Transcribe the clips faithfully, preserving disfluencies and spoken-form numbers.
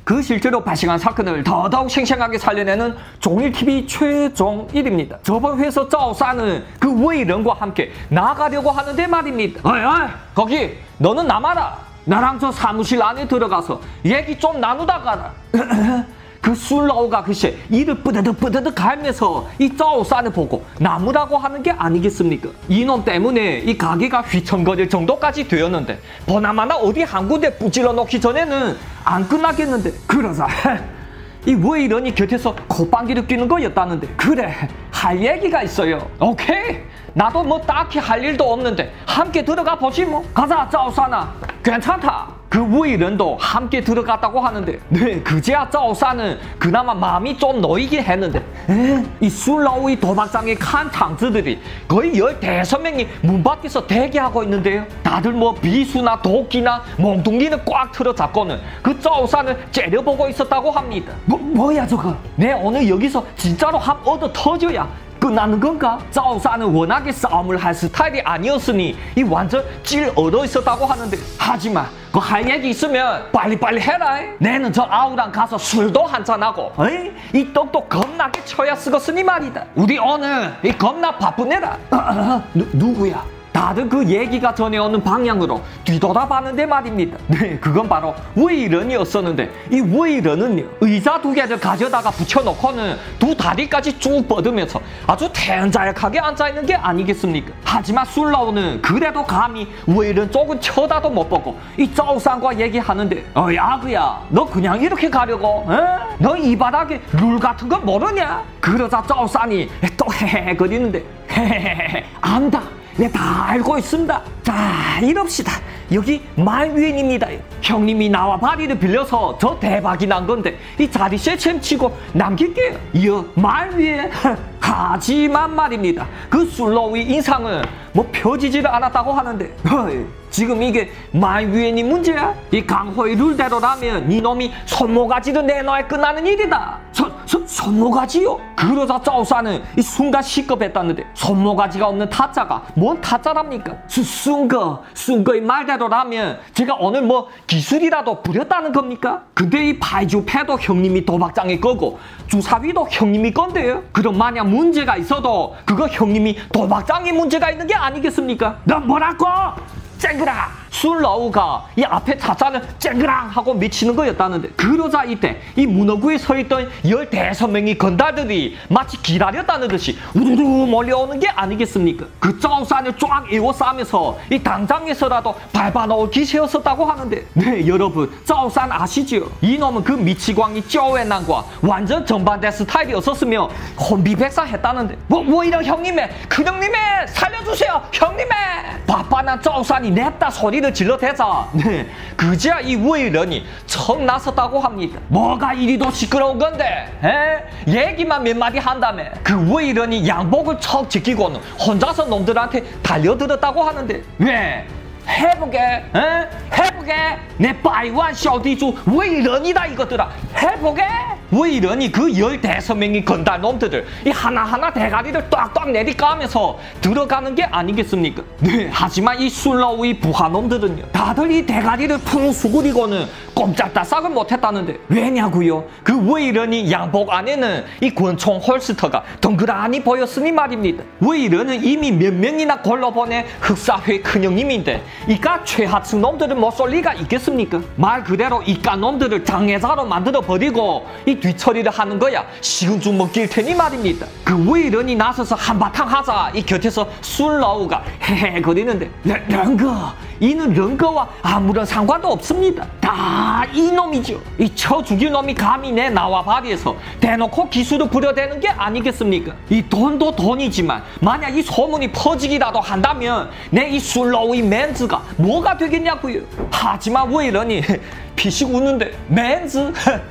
그 실제로 발생한 사건을 더더욱 생생하게 살려내는 종일티비 최종일입니다. 저번 회에서 짜오사는 그 웨이런과 함께 나가려고 하는데 말입니다. 어이 어이 거기 너는 남아라. 나랑 저 사무실 안에 들어가서 얘기 좀 나누다 가라. 그 술라오가 글쎄 이를 뿌드득 뿌드득 갈면서 이 짜오산을 보고 나무라고 하는 게 아니겠습니까? 이놈 때문에 이 가게가 휘청거릴 정도까지 되었는데 버나마나 어디 한 군데 부질러 놓기 전에는 안 끝나겠는데 그러자 이 웨이런이 곁에서 콧방귀를 뀌는 거였다는데 그래 할 얘기가 있어요. 오케이 나도 뭐 딱히 할 일도 없는데 함께 들어가 보지 뭐. 가자 짜오산아 괜찮다. 그 웨이런도 함께 들어갔다고 하는데 네 그제야 짜오산은 그나마 마음이 좀 놓이긴 했는데 에? 이 술라오의 도박장의 칸탕즈들이 거의 열대섯 명이 문 밖에서 대기하고 있는데요. 다들 뭐 비수나 도끼나 몽둥이는 꽉 틀어잡고는 그 짜오산을 째려보고 있었다고 합니다. 뭐, 뭐야 저거? 내 오늘 여기서 진짜로 함 얻어 터져야 끝나는 건가? 짜오사는 워낙에 싸움을 할 스타일이 아니었으니 이 완전 찔 얻어 있었다고 하는데 하지마 그 할 얘기 있으면 빨리빨리 해라. 내는 저 아우랑 가서 술도 한잔하고 어이? 이 떡도 겁나게 쳐야 쓰겠으니 말이다. 우리 오늘 이 겁나 바쁜 애라. 아, 아, 누, 누구야? 다들 그 얘기가 전해오는 방향으로 뒤돌아봤는데 말입니다. 네, 그건 바로 웨이런이었었는데 이 웨이런은요 의자 두 개를 가져다가 붙여놓고는 두 다리까지 쭉 뻗으면서 아주 텐자약하게 앉아있는 게 아니겠습니까? 하지만 술라오는 그래도 감히 웨이런 쪽은 쳐다도 못 보고 이 짜오산과 얘기하는데 어이 아그야 너 그냥 이렇게 가려고? 너 이 바닥에 룰 같은 거 모르냐? 그러자 짜오산이 또 헤헤거리는데 헤헤헤 안다. 네, 다 알고 있습니다. 자, 이럽시다. 여기 말위엔입니다. 형님이 나와 바리를 빌려서 저 대박이 난 건데 이 자리 쇠챔치고 남길게요. 이어 말위엔. 하지만 말입니다. 그 술로의 인상은 뭐 펴지지를 않았다고 하는데 허이, 지금 이게 말위엔이 문제야? 이 강호의 룰대로라면 이놈이 손모가지를 내놔야 끝나는 일이다. 손, 손, 손모가지요? 그러자 짜오사는 이 순간 시급했다는데 손모가지가 없는 타짜가 뭔 타짜랍니까? 수, 순거, 순거의 말대로라면 제가 오늘 뭐 기술이라도 부렸다는 겁니까? 근데 이 파이주 패도 형님이 도박장일 거고 주사위도 형님이 건데요? 그럼 만약 문제가 있어도 그거 형님이 도박장에 문제가 있는 게 아니겠습니까? 너 뭐라고? 쨍그랑! 술라우가 이 앞에 타짜는 쨍그랑 하고 미치는 거였다는데 그러자 이때 이 문어구에 서있던 열대섯 명의 건달들이 마치 기다렸다는 듯이 우르르 몰려오는 게 아니겠습니까? 그 짜오산을 쫙 에워싸면서 이 당장에서라도 밟아놓을 기세였었다고 하는데 네 여러분 짜오산 아시죠? 이놈은 그 미치광이 쪼웨난과 완전 정반대 스타일이었었으며 혼비백산했다는데 뭐, 뭐 이런 형님의 그 형님의 살려주세요 형님의 바빠난 짜오산이 냅다 소리를 질러대자 네, 그제야 이 웨이런이 청 나섰다고 합니다. 뭐가 이리도 시끄러운 건데 에? 얘기만 몇 마디 한다며 그 웨이런이 양복을 척 지키고는 혼자서 놈들한테 달려들었다고 하는데 왜? 해보게 에? 해보게 내 빠이완 쇼디주 웨이런이다 이것들아 해보게 웨이런이 그 열대섯 명의 건달 놈들을 이 하나하나 대가리를 ጧጧ 내리까면서 들어가는 게 아니겠습니까? 네 하지만 이 술라우의 부하놈들은요 다들 이 대가리를 푹 수그리고는 꼼짝달싹을 못했다는데 왜냐고요? 그 웨이런이 양복 안에는 이 권총 홀스터가 덩그라니 보였으니 말입니다. 웨이런은 이미 몇 명이나 골라보낸 흑사회 큰형님인데 이까 최하층 놈들은 못 쏠 리가 있겠습니까? 말 그대로 이까 놈들을 장애자로 만들어버리고 이 뒤처리를 하는 거야 식은 죽 먹길 테니 말입니다. 그 웨이런이 나서서 한바탕 하자 이 곁에서 술라우가 헤헤 거리는데 런거 이는 런거와 아무런 상관도 없습니다. 다 이놈이죠. 이 쳐 죽일 놈이 감히 내 나와 바리에서 대놓고 기술을 부려대는 게 아니겠습니까? 이 돈도 돈이지만 만약 이 소문이 퍼지기라도 한다면 내 이 술라우의 맨즈가 뭐가 되겠냐고요. 하지만 웨이런이 피식 웃는데 맨즈?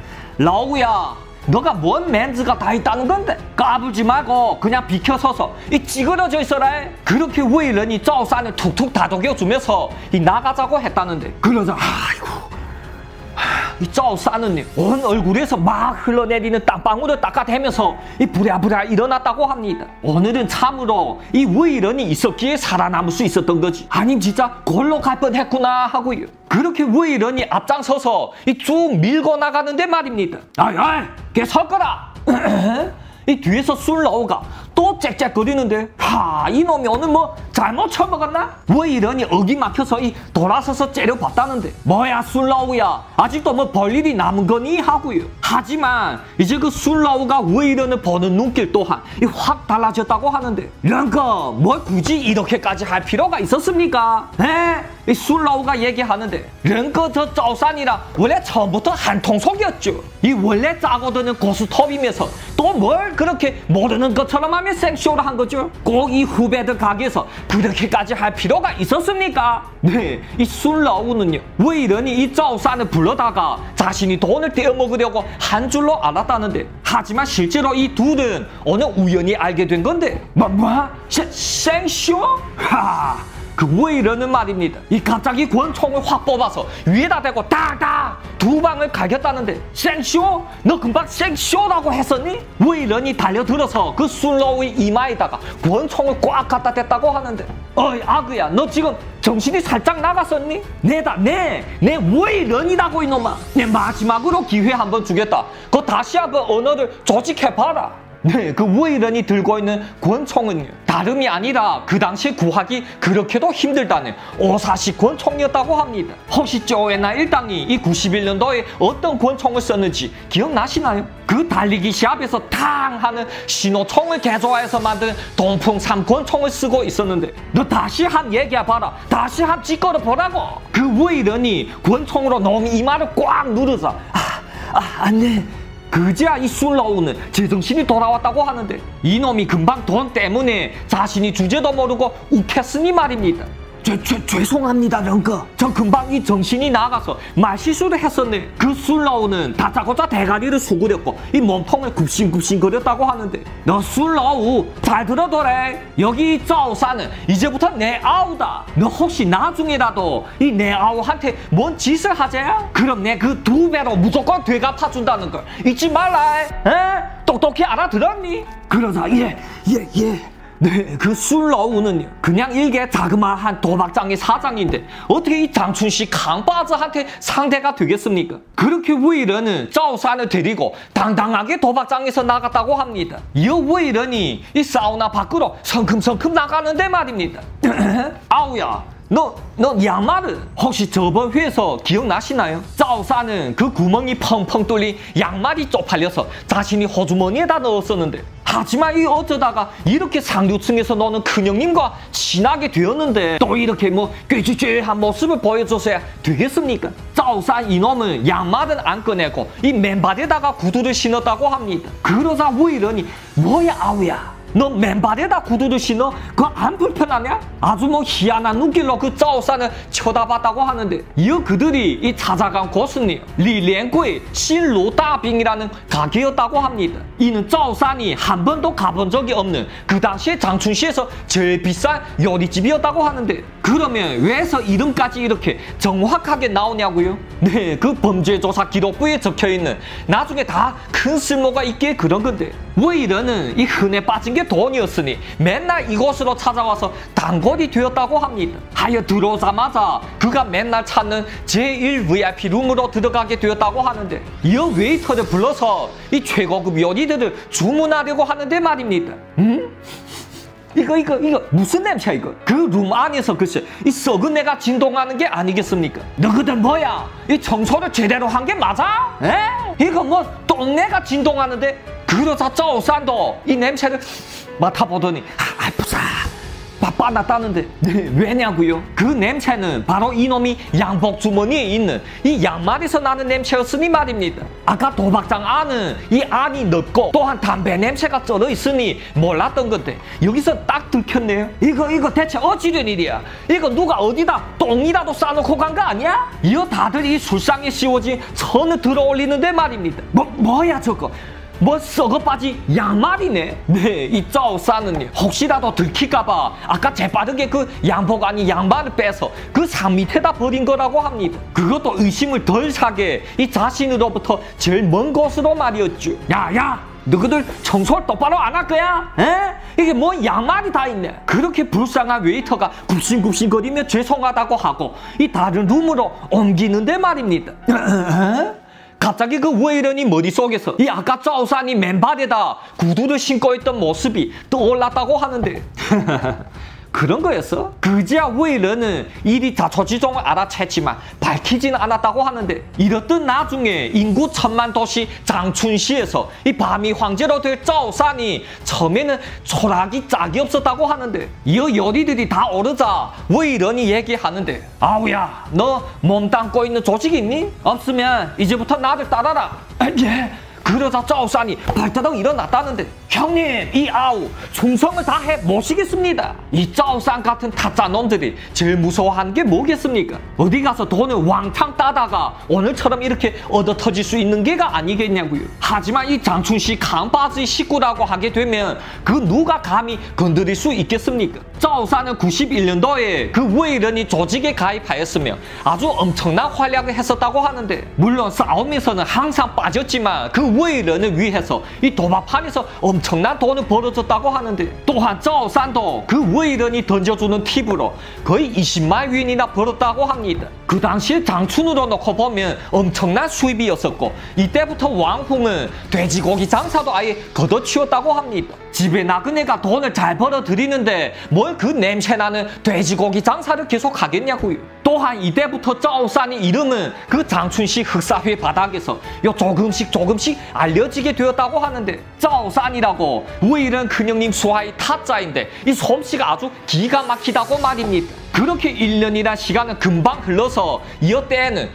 라우야 너가 뭔 맨즈가 다 있다는 건데 까불지 말고 그냥 비켜서서 이 찌그러져 있어라. 그렇게 웨이런이 짜오산을 툭툭 다독여주면서 이 나가자고 했다는데 그러자 아이고 이 짜오사는 온 얼굴에서 막 흘러내리는 땀방울을 닦아대면서 이 부랴부랴 일어났다고 합니다. 오늘은 참으로 이 웨이런이 있었기에 살아남을 수 있었던 거지. 아님 진짜 골로 갈 뻔했구나 하고요. 그렇게 웨이런이 앞장서서 이 쭉 밀고 나가는데 말입니다. 아이 아이 걔 섞어라. 이 뒤에서 술라오가 또 짹짹거리는데 하 이놈이 오늘 뭐 잘못 처먹었나? 왜 이러니 어기 막혀서 이 돌아서서 째려봤다는데 뭐야 술라오야 아직도 뭐 볼일이 남은 거니? 하고요. 하지만 이제 그 술라오가 왜 이러는 보는 눈길 또한 이 확 달라졌다고 하는데 런거 뭘 굳이 이렇게까지 할 필요가 있었습니까? 에? 이 술라오가 얘기하는데 런거 저 짜오산이랑 원래 처음부터 한통속이었죠. 이 원래 짜고드는 고스톱이면서 또 뭘 그렇게 모르는 것처럼 하면 생쇼를 한 거죠. 꼭 이 후배들 가게에서 그렇게까지 할 필요가 있었습니까? 네, 이 술라오는요 왜 이러니 이 짜오산을 불러다가 자신이 돈을 떼어먹으려고 한 줄로 알았다는데 하지만 실제로 이 둘은 어느 우연히 알게 된 건데 뭐 뭐? 생쇼? 하 그 왜 이러는 말입니다. 이 갑자기 권총을 확 뽑아서 위에다 대고 딱딱 두 방을 갈겼다는데 생쇼? 너 금방 생쇼라고 했었니? 왜 이러니 달려들어서 그 술로우의 이마에다가 권총을 꽉 갖다 댔다고 하는데 어이 아그야 너 지금 정신이 살짝 나갔었니? 내다 내 내 왜 이러니라고 이놈아. 내 마지막으로 기회 한번 주겠다. 그거 다시 한번 언어를 조직해봐라. 네, 그 웨이런이 들고 있는 권총은요 다름이 아니라 그 당시 구하기 그렇게도 힘들다는 오사시 권총이었다고 합니다. 혹시 쪼에나 일당이 이 구십일 년도에 어떤 권총을 썼는지 기억나시나요? 그 달리기 시합에서 탕 하는 신호총을 개조해서 만든 동풍 삼 권총을 쓰고 있었는데 너 다시 한 얘기해봐라. 다시 한 찌꺼러 보라고. 그 웨이런이 권총으로 놈 이마를 꽉 누르자 아, 아, 안 돼. 그제야 이 술라오는 제정신이 돌아왔다고 하는데 이놈이 금방 돈 때문에 자신이 주제도 모르고 욱했으니 말입니다. 죄, 죄, 죄송합니다 런거. 저 금방 이 정신이 나가서 말실수를 했었네. 그 술라오는 다짜고짜 대가리를 수그렸고 이 몸통을 굽신굽신 거렸다고 하는데 너 술라오 잘 들어둬래. 여기 이 짜오사는 이제부터 내 아우다. 너 혹시 나중에라도 이 내 아우한테 뭔 짓을 하재? 그럼 내 그 두 배로 무조건 되갚아준다는 걸 잊지 말라. 에? 똑똑히 알아들었니? 그러자 예 예, 예. 네, 그 술라오는요 그냥 일개 자그마한 도박장의 사장인데 어떻게 이 장춘씨 강바즈한테 상대가 되겠습니까? 그렇게 웨이런은 짜오산을 데리고 당당하게 도박장에서 나갔다고 합니다. 이어 웨이런이 이 사우나 밖으로 성큼성큼 나가는데 말입니다. 아우야 너, 너 양말은 혹시 저번 회에서 기억나시나요? 짜오사는 그 구멍이 펑펑 뚫린 양말이 쪽팔려서 자신이 호주머니에다 넣었었는데 하지만 이 어쩌다가 이렇게 상류층에서 노는 큰형님과 친하게 되었는데 또 이렇게 뭐 꾀쥐쥐한 모습을 보여줘서야 되겠습니까? 짜오산 이놈은 양말은 안 꺼내고 이 맨발에다가 구두를 신었다고 합니다. 그러자 왜 이러니 뭐야 아우야 너 맨발에다 구두를 신어? 그거 안 불편하냐? 아주 뭐 희한한 눈길로 그 짜오산을 쳐다봤다고 하는데 이어 그들이 이 찾아간 곳은요 리连贵 신로다빙이라는 가게였다고 합니다. 이는 짜오산이 한 번도 가본 적이 없는 그 당시에 장춘시에서 제일 비싼 요리집이었다고 하는데 그러면 왜서 이름까지 이렇게 정확하게 나오냐고요? 네, 그 범죄조사 기록부에 적혀있는 나중에 다 큰 쓸모가 있기에 그런 건데 왜 이러는 이 흔해 빠진 게 돈이었으니 맨날 이곳으로 찾아와서 단골이 되었다고 합니다. 하여 들어오자마자 그가 맨날 찾는 제일 브이아이피 룸으로 들어가게 되었다고 하는데 이어 웨이터를 불러서 이 최고급 요리들을 주문하려고 하는데 말입니다. 음? 이거 이거 이거 무슨 냄새야 이거? 그 룸 안에서 글쎄 이 썩은 애가 진동하는 게 아니겠습니까? 너희들 뭐야? 이 청소를 제대로 한 게 맞아? 에? 이거 뭐 똥내가 진동하는데 그러자 짜오산도 이 냄새를 맡아보더니 아, 아프사 바빠났다는데 네, 왜냐고요? 그 냄새는 바로 이놈이 양복 주머니에 있는 이 양말에서 나는 냄새였으니 말입니다. 아까 도박장 안은 이 안이 넓고 또한 담배 냄새가 쩔어 있으니 몰랐던 건데 여기서 딱 들켰네요. 이거 이거 대체 어찌된 일이야? 이거 누가 어디다 똥이라도 싸놓고 간 거 아니야? 이어 다들 이 술상에 씌워진 선을 들어 올리는데 말입니다. 뭐 뭐야 저거? 뭐 썩어빠지 양말이네. 네, 이 짜오사는 혹시라도 들킬까봐 아까 재빠르게 그 양복 아니 양말을 빼서 그 산 밑에다 버린 거라고 합니다. 그것도 의심을 덜 사게 이 자신으로부터 제일 먼 곳으로 말이었죠. 야야, 너희들 청소를 똑바로 안 할 거야? 에? 이게 뭐 양말이 다 있네. 그렇게 불쌍한 웨이터가 굽신굽신거리며 죄송하다고 하고 이 다른 룸으로 옮기는데 말입니다. 갑자기 그 웨이런이 머릿속에서 이 아까 짜오산이 맨발에다 구두를 신고 있던 모습이 떠올랐다고 하는데 그런 거였어? 그제야 웨이런은 일이 자초지종을 알아챘지만 밝히지는 않았다고 하는데 이렇듯 나중에 인구 천만 도시 장춘시에서 이 밤이 황제로 될 짜오산이 처음에는 초락이 짝이 없었다고 하는데 이 요리들이 다 오르자 웨이런이 얘기하는데 아우야, 너 몸 담고 있는 조직 있니? 없으면 이제부터 나를 따라라. 아, 예. 그러자 짜오산이 발타닥 일어났다는데 형님, 이 아우 충성을 다해 모시겠습니다. 이 짜오산 같은 타짜 놈들이 제일 무서워하는 게 뭐겠습니까? 어디 가서 돈을 왕창 따다가 오늘처럼 이렇게 얻어 터질 수 있는 게가 아니겠냐고요. 하지만 이 장춘시 강바지 식구라고 하게 되면 그 누가 감히 건드릴 수 있겠습니까? 짜오산은 구십일 년도에 그 웨이런이 조직에 가입하였으며 아주 엄청난 활약을 했었다고 하는데 물론 싸움에서는 항상 빠졌지만 그 웨이런을 위해서 이 도박판에서 엄청난 돈을 벌어줬다고 하는데 또한 짜오산도 그 웨이런이 던져주는 팁으로 거의 이십만 윈이나 벌었다고 합니다. 그 당시에 장춘으로 놓고 보면 엄청난 수입이었었고 이때부터 왕홍은 돼지고기 장사도 아예 걷어치웠다고 합니다. 집에 나그네가 돈을 잘 벌어들이는데 뭘 그 냄새나는 돼지고기 장사를 계속 하겠냐고요. 또한 이때부터 짜오산의 이름은 그 장춘시 흑사회 바닥에서 요 조금씩 조금씩 알려지게 되었다고 하는데 짜오산이라고 웨이런 큰형님 수하의 타짜인데 이 솜씨가 아주 기가 막히다고 말입니다. 그렇게 일 년이란 시간은 금방 흘러서 이때에는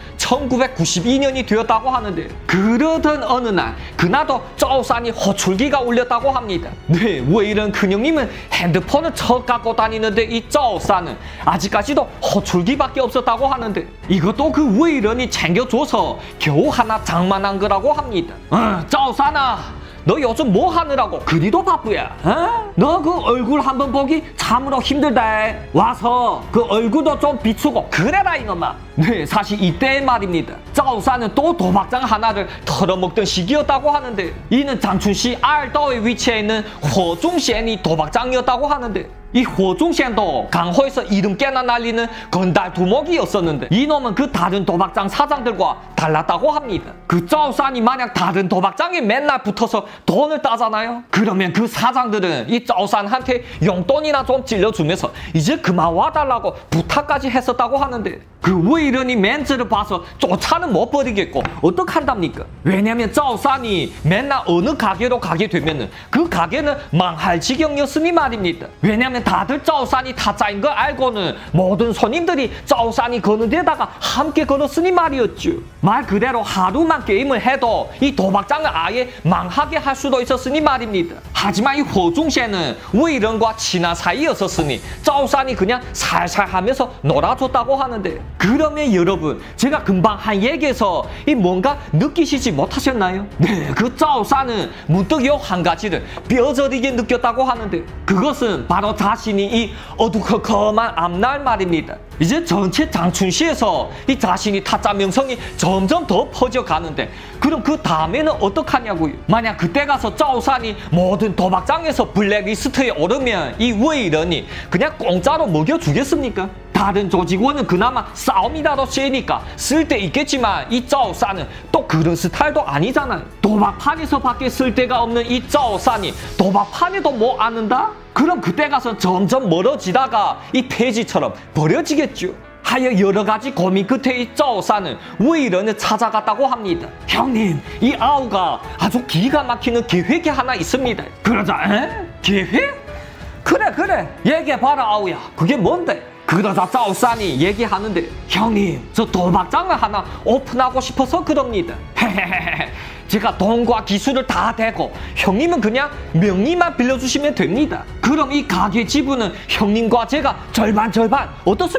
천구백구십이 년이 되었다고 하는데 그러던 어느 날 그나도 짜오산이 호출기가 울렸다고 합니다. 네, 웨이런 큰형님은 핸드폰을 쳐 갖고 다니는데 이 짜오산은 아직까지도 호출기밖에 없었다고 하는데 이것도 그 웨이런이 챙겨줘서 겨우 하나 장만한 거라고 합니다. 어, 짜오산아, 너 요즘 뭐 하느라고 그리도 바쁘야? 어? 너 그 얼굴 한번 보기 참으로 힘들다. 와서 그 얼굴도 좀 비추고 그래라 이놈아. 네, 사실 이때 말입니다. 짜오산은 또 도박장 하나를 털어먹던 시기였다고 하는데 이는 장춘시 알도의 위치에 있는 호중시엔이 도박장이었다고 하는데 이 호중시엔도 강호에서 이름 깨나 날리는 건달 두목이었었는데 이놈은 그 다른 도박장 사장들과 달랐다고 합니다. 그 짜오산이 만약 다른 도박장에 맨날 붙어서 돈을 따잖아요. 그러면 그 사장들은 이 짜오산한테 용돈이나 좀 찔러주면서 이제 그만 와달라고 부탁까지 했었다고 하는데 그 웨이런이 멘즈를 봐서 쫓아는 못 버리겠고 어떡한답니까? 왜냐면 짜오산이 맨날 어느 가게로 가게 되면은 그 가게는 망할 지경이었으니 말입니다. 왜냐면 다들 짜오산이 타짜인 걸 알고는 모든 손님들이 짜오산이 거는 데다가 함께 걸었으니 말이었죠. 말 그대로 하루만 게임을 해도 이 도박장을 아예 망하게 할 수도 있었으니 말입니다. 하지만 이 호중시에는 웨이런과 친한 사이였었으니 짜오산이 그냥 살살 하면서 놀아줬다고 하는데 그러면 여러분, 제가 금방 한 얘기에서 이 뭔가 느끼시지 못하셨나요? 네, 그 짜오산은 문득 요 한 가지를 뼈저리게 느꼈다고 하는데 그것은 바로 자신이 이 어두컴컴한 앞날 말입니다. 이제 전체 장춘시에서 이 자신이 타짜 명성이 점점 더 퍼져가는데 그럼 그 다음에는 어떡하냐고요? 만약 그때 가서 짜오산이 모든 도박장에서 블랙리스트에 오르면 이 웨이런이 그냥 공짜로 먹여주겠습니까? 다른 조직원은 그나마 싸움이라도 세니까 쓸데 있겠지만 이 짜오산은 또 그런 스타일도 아니잖아요. 도박판에서밖에 쓸데가 없는 이 짜오산이 도박판에도 뭐 아는다? 그럼 그때 가서 점점 멀어지다가 이 폐지처럼 버려지겠죠. 하여 여러 가지 고민 끝에 이 짜오산은 웨이런을 찾아갔다고 합니다. 형님, 이 아우가 아주 기가 막히는 계획이 하나 있습니다. 그러자, 에? 계획? 그래 그래, 얘기해봐라 아우야. 그게 뭔데? 그러자 짜오산이 얘기하는데 형님, 저 도박장을 하나 오픈하고 싶어서 그럽니다. 헤헤헤헤. 제가 돈과 기술을 다 대고 형님은 그냥 명의만 빌려주시면 됩니다. 그럼 이 가게 지분은 형님과 제가 절반 절반 어떻습니까?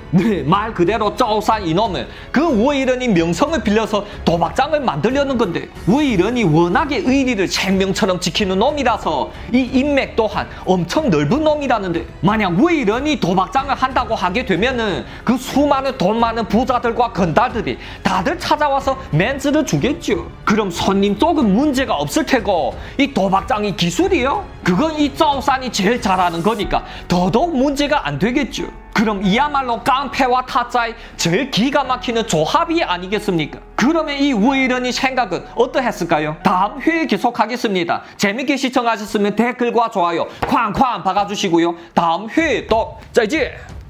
네, 말 그대로 짜오산 이놈은 그 웨이런이 명성을 빌려서 도박장을 만들려는 건데 웨이런이 워낙에 의리를 생명처럼 지키는 놈이라서 이 인맥 또한 엄청 넓은 놈이라는데 만약 웨이런이 도박장을 한다고 하게 되면은 그 수많은 돈 많은 부자들과 건달들이 다들 찾아와서 멘즈를 주겠죠. 그럼 손님 쪽은 문제가 없을 테고 이 도박장이 기술이요? 그건 이 짜오산이 제일 잘하는 거니까 더더욱 문제가 안 되겠죠. 그럼 이야말로 깡패와 타짜의 제일 기가 막히는 조합이 아니겠습니까? 그러면 이 웨이런이 생각은 어떠했을까요? 다음 회에 계속하겠습니다. 재밌게 시청하셨으면 댓글과 좋아요 쾅쾅 박아주시고요. 다음 회에 또 짜이지!